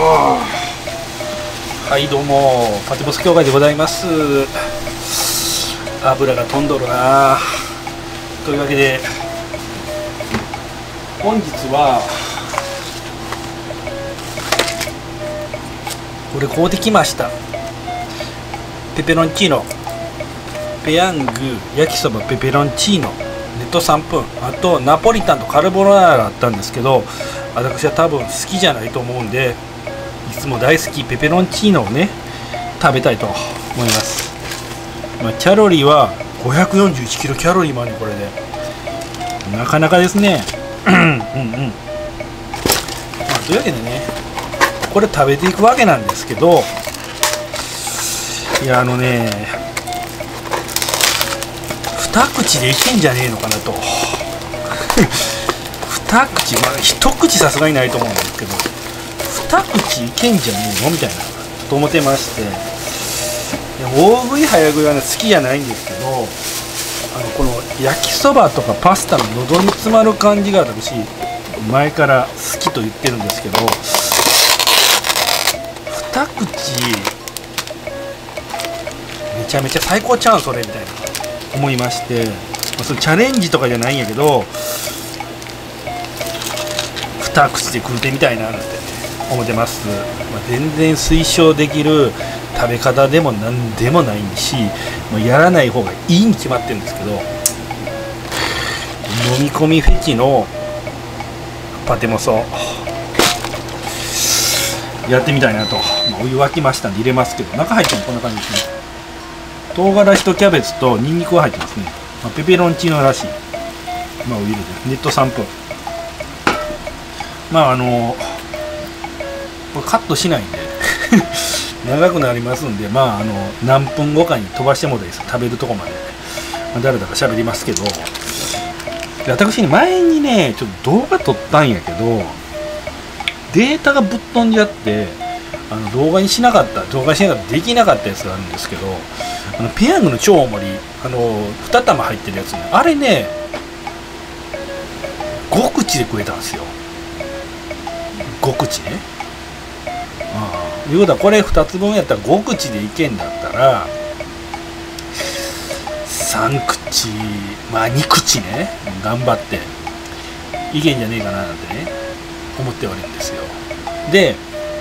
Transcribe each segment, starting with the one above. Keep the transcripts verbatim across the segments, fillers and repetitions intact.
はいどうもパティモス協会でございます。油が飛んどるな。というわけで本日はこれ買うてきました。ペペロンチーノ、ペヤング焼きそばペペロンチーノネットさんぷん、あとナポリタンとカルボナーラあったんですけど、私は多分好きじゃないと思うんで、いつも大好きペペロンチーノをね食べたいと思います。まあ、キャロリーはごひゃくよんじゅういちキロキャロリーもあるね。これでなかなかですね。うんうん、まあ、というわけでねこれ食べていくわけなんですけど、いやあのね二口でいけんじゃねえのかなと二口、まあ一口さすがにないと思うんですけど、二口いけんじゃねえのみたいなと思ってまして、大食い早食いはね好きじゃないんですけど、あのこの焼きそばとかパスタの喉に詰まる感じが私前から好きと言ってるんですけど、二口めちゃめちゃ最高ちゃうんそれみたいな思いまして、まあ、それチャレンジとかじゃないんやけど二口で食うてみたいななんて思ってます。まあ、全然推奨できる食べ方でも何でもないし、まあ、やらない方がいいに決まってるんですけど、飲み込みフェチのパテモソやってみたいなと、まあ、お湯沸きましたんで入れますけど、中入ってもこんな感じですね。唐辛子とキャベツとニンニクが入ってますね。まあ、ペペロンチーノらしい、まあ、お湯でネットさんぷん。まああのこれカットしないんで長くなりますんで、まああの何分後かに飛ばしてもらいいです。食べるとこまで、まあ、だらだら喋りますけど、私ね前にねちょっと動画撮ったんやけどデータがぶっ飛んじゃって、あの動画にしなかった動画にしなかったできなかったやつがあるんですけど、あのペヤングの超大盛り、あのに玉入ってるやつね、あれねご口で食えたんですよ。ご口ね。ああいうことはこれふたつぶんやったらご口でいけんだったらさん口、まあに口ね頑張っていけんじゃねえかななんてね思っておるんですよ。で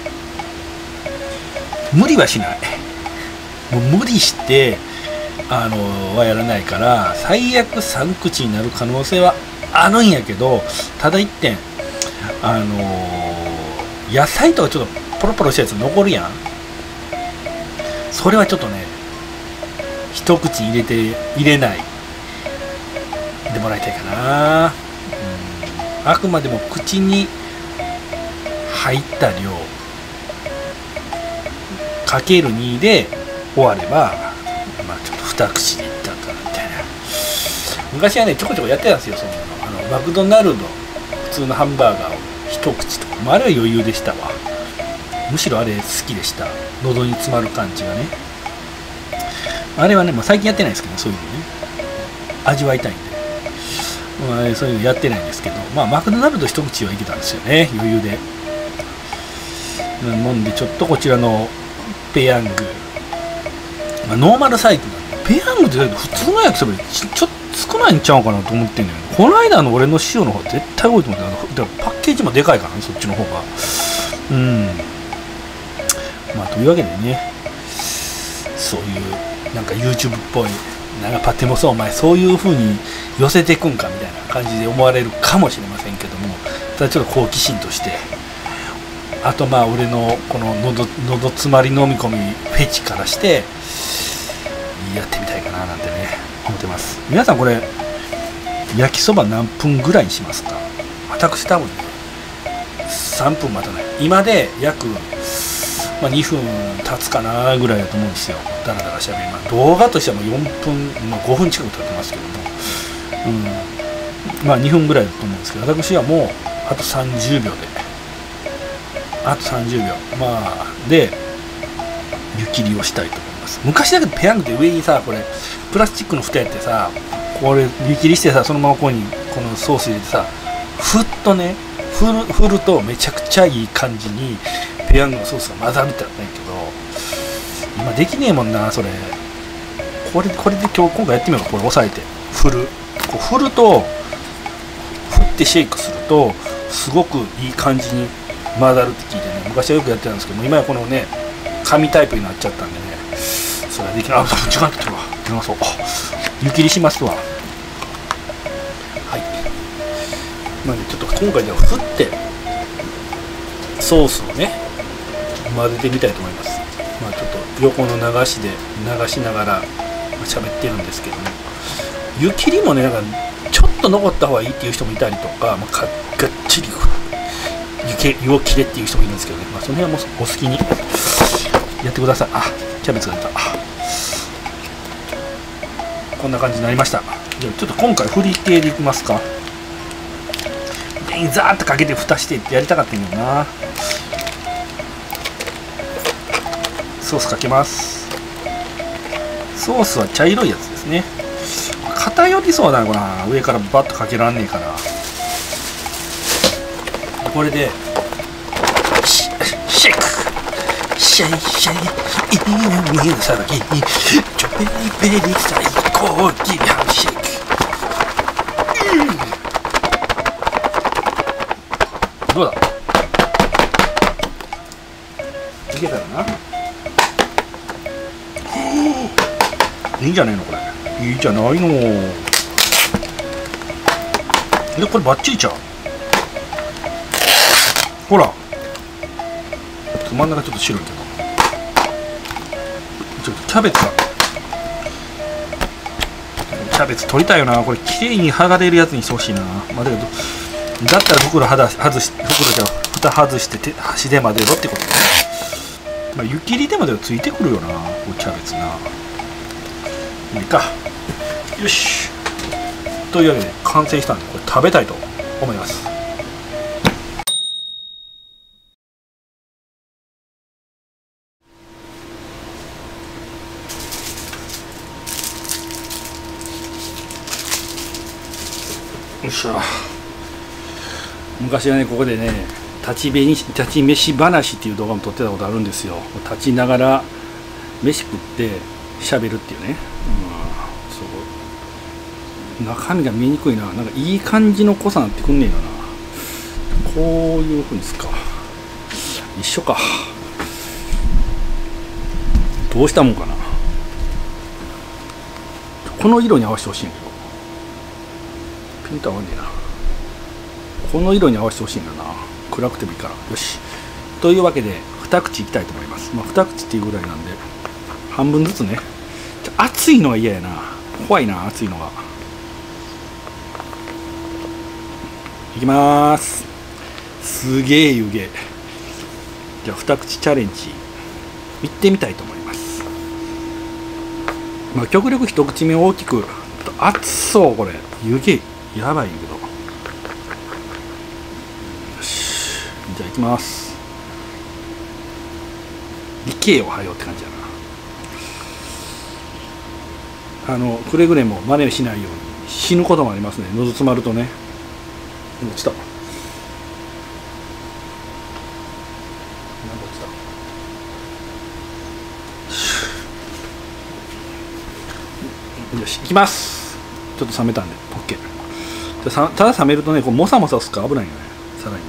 無理はしない、もう無理してあのはやらないから、最悪さん口になる可能性はあるんやけど、ただ一点あの野菜とかちょっとポロポロしたやつ残るやん。それはちょっとね一口入れて入れないでもらいたいかな。うん、あくまでも口に入った量かけるにで終われば、まあちょっと二口でいったかなみたいな。昔はねちょこちょこやってたんですよ、そんなの。あのマクドナルド普通のハンバーガーを一口とか、まあ、あれは余裕でしたわ。むしろあれ好きでした。喉に詰まる感じがね。あれはね、まあ、最近やってないですけど、そういうのね味わいたいんで、まあ、そういうのやってないんですけど、まあマクドナルド一口はいけたんですよね、余裕で。飲んでちょっとこちらのペヤング、まあ、ノーマルサイズなんで、ペヤングって普通の焼きそばでちょっと少ないんちゃうかなと思ってんのよ。この間の俺の塩の方が絶対多いと思って、だからパッケージもでかいからね、そっちの方が。うん。まあというわけでね、そういうなんか YouTube っぽい、なんかパテモスお前そういう風に寄せていくんかみたいな感じで思われるかもしれませんけども、ただちょっと好奇心として、あとまあ俺のこの喉喉詰まり飲み込みフェチからしてやってみたいかななんてね思ってます。皆さんこれ焼きそば何分ぐらいにしますか？私多分ねさんぷん待たない。今で約、まあ、にふん経つかなぐらいだと思うんですよ。だらだらしゃべります。動画としてはもうよんぷん、まあ、ごふん近く経ってますけども、うん、まあにふんぐらいだと思うんですけど、私はもうあとさんじゅうびょうであとさんじゅうびょうまあで湯切りをしたいと思います。昔だけどペヤングって上にさこれプラスチックの蓋やってさ、これ湯切りしてさそのままここにこのソース入れてさふっとね振る振るとめちゃくちゃいい感じにペヤングのソースが混ざるってなったんやけど、今できねえもんなそれ。これこれで今日今回やってみようか。これ押さえて振る、こう振ると振ってシェイクするとすごくいい感じに混ざるって聞いてね、昔はよくやってたんですけど、今はこのね紙タイプになっちゃったんでね、それはできない。あ、時間ってるわ。出まそう。湯切りしますわ。はい。まあね、ちょっと今回では振ってソースをね混ぜてみたいと思います。まあちょっと横の流しで流しながら喋ってるんですけども、湯切りもね、なんかちょっと残った方がいいっていう人もいたりとか、まあ、がっちり湯湯を切れっていう人もいるんですけどね、まあ、その辺はもうお好きにやってください。あ、キャベツが出た。こんな感じになりました。じゃあちょっと今回振り系でいきますか。全員ザーッとかけて蓋してってやりたかったんだよな。ソースかけます。ソースは茶色いやつですね。偏りそうだな、これ。上からバッとかけらんねえから。これでシェイクシェイシェイいいね、水さらきちょペリペリ最高級ハンシェイク、うん、どうだ、いけたらないいんじゃないのこれ。いいじゃないの。でこれバッチリちゃう。ほら真ん中ちょっと白いけど、ちょっとキャベツがキャベツ取りたいよな。これきれいに剥がれるやつにしてほしいな。まあ、だけどだったら袋外し外し袋じゃ蓋外して手箸で混ぜろってことね。まあ、湯切りでまではついてくるよな、こうキャベツな。いいか。よし。というわけで完成したんで、これ食べたいと思います。よっしゃ。昔はね、ここでね、立ちべに立ち飯話っていう動画も撮ってたことあるんですよ。立ちながら飯食って喋るっていうね。うん、そう。中身が見えにくいな。なんかいい感じの濃さになってくんねえかな。こういうふうにですか。一緒か。どうしたもんかな。この色に合わせてほしいんやけど。ピント合わねえな。この色に合わせてほしいんだな。暗くてもいいから。よし。というわけで二口いきたいと思います。まあ二口っていうぐらいなんで半分ずつね。熱いのは嫌やな。怖いな、熱いのが。いきまーす。すげえ湯気。じゃあ二口チャレンジいってみたいと思います。まあ極力一口目大きく。熱そう、これ湯気やばいけど。よし、じゃあいきます。理系をはよって感じだな。あのくれぐれも真似しないように。死ぬこともありますね、喉詰まるとね。落ちた。なんか落ちた。よし、いきます。ちょっと冷めたんで OK。 ただ冷めるとね、こうモサモサすか危ないよね。さらにね、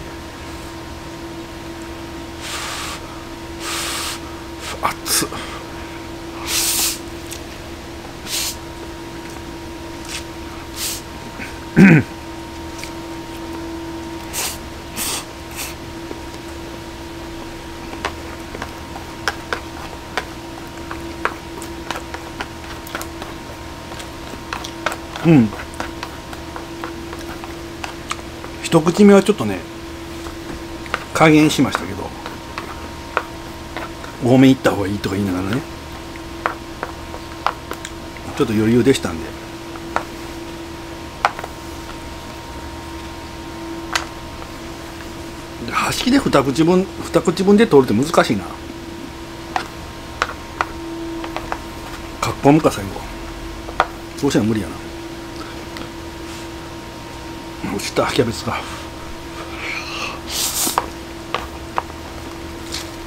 熱っ。うん、一口目はちょっとね加減しましたけど、多めいった方がいいとか言いながらね、ちょっと余裕でしたんで、端で二口分二口分で取るって難しいな。かっこむか最後。そうしたら無理やな。落ちたキャベツが。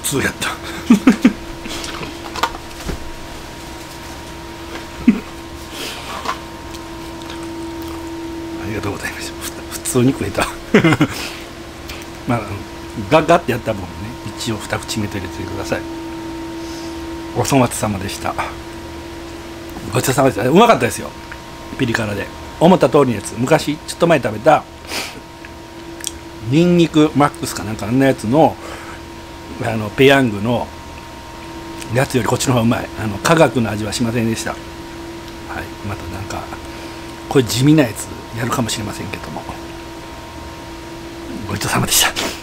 通やったありがとうございました。普通に食えたまあガッガッってやった分ね、一応二口目と入れてください。お粗末様でした。ごちそうさまでした。うまかったですよ、ピリ辛で。思った通りのやつ、昔ちょっと前食べたニンニクマックスかなんかあんなやつのあのペヤングのやつよりこっちの方がうまい。あの科学の味はしませんでした。はい、またなんかこれ地味なやつやるかもしれませんけども、ごちそうさまでした。